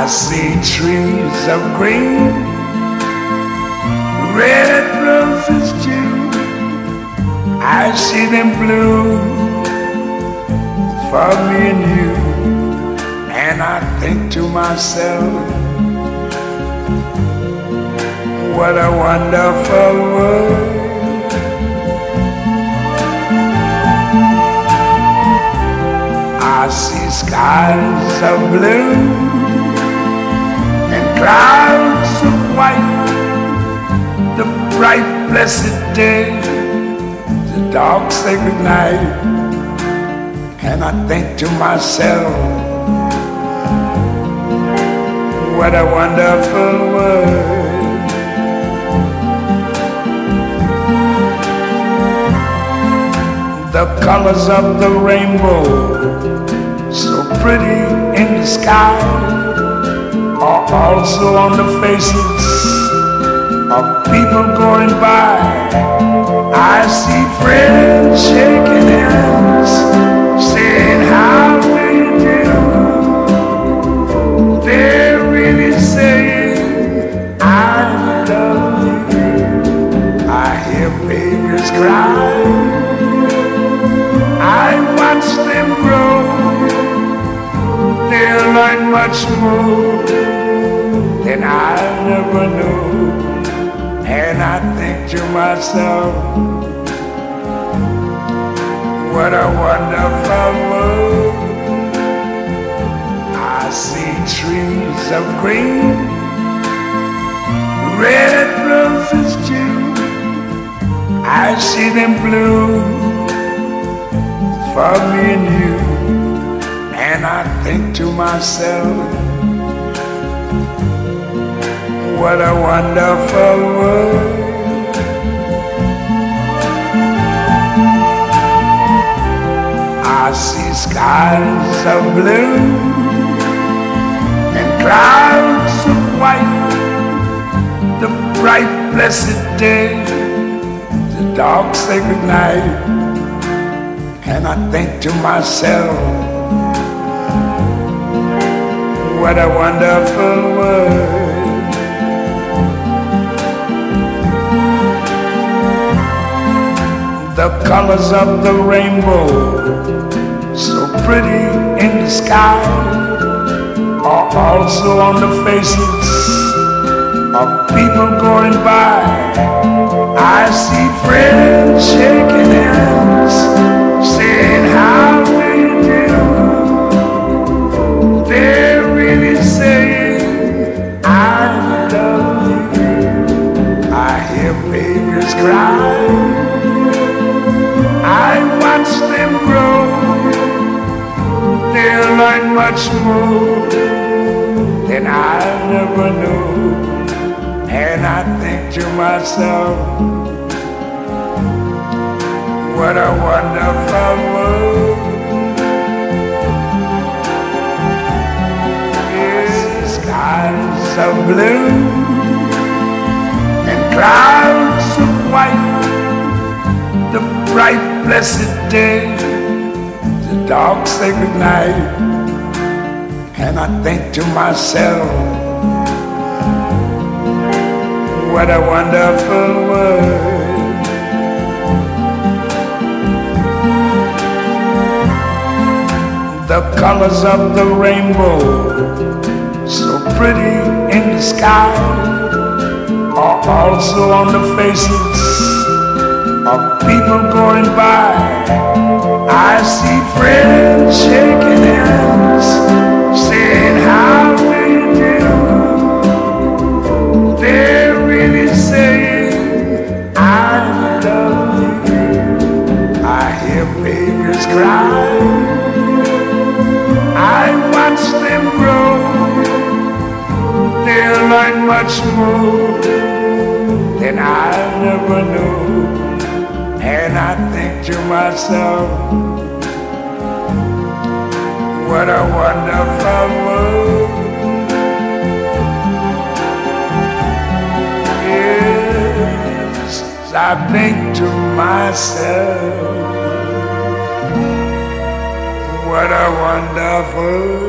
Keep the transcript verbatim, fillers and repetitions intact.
I see trees of green, red roses too. I see them bloom for me and you. And I think to myself, what a wonderful world. I see skies of blue and clouds of white, the bright blessed day, the dark sacred night. And I think to myself, what a wonderful world. The colors of the rainbow, so pretty in the sky, are also on the faces of people going by. I see friends shaking hands, saying how do you do. They're really saying I love you. I hear babies cry, I watch them grow. They'll learn much more than I never knew. And I think to myself, what a wonderful world. I see trees of green, red roses too. I see them bloom for me and you. And I think to myself, what a wonderful world. I see skies of blue and clouds of white, the bright blessed day, the dark sacred night. And I think to myself, what a wonderful world. The colors of the rainbow, so pretty in the sky, are also on the faces of people going by. I see friends shaking hands, saying how do you do. They're really saying I love you. I hear babies cry, I watch them grow. They'll learn much more than I never knew. And I think to myself, what a wonderful world. Yes, skies of blue and clouds of white, the bright blessed day, the dark sacred night. And I think to myself, what a wonderful world. The colors of the rainbow, so pretty in the sky, are also on the faces of people going by. I see friends shaking hands, saying how do you do. They're really saying I love you. I hear babies cry, I watch them grow. They'll learn much more than I never knew. And I think to myself, what a wonderful world. Yes, I think to myself, what a wonderful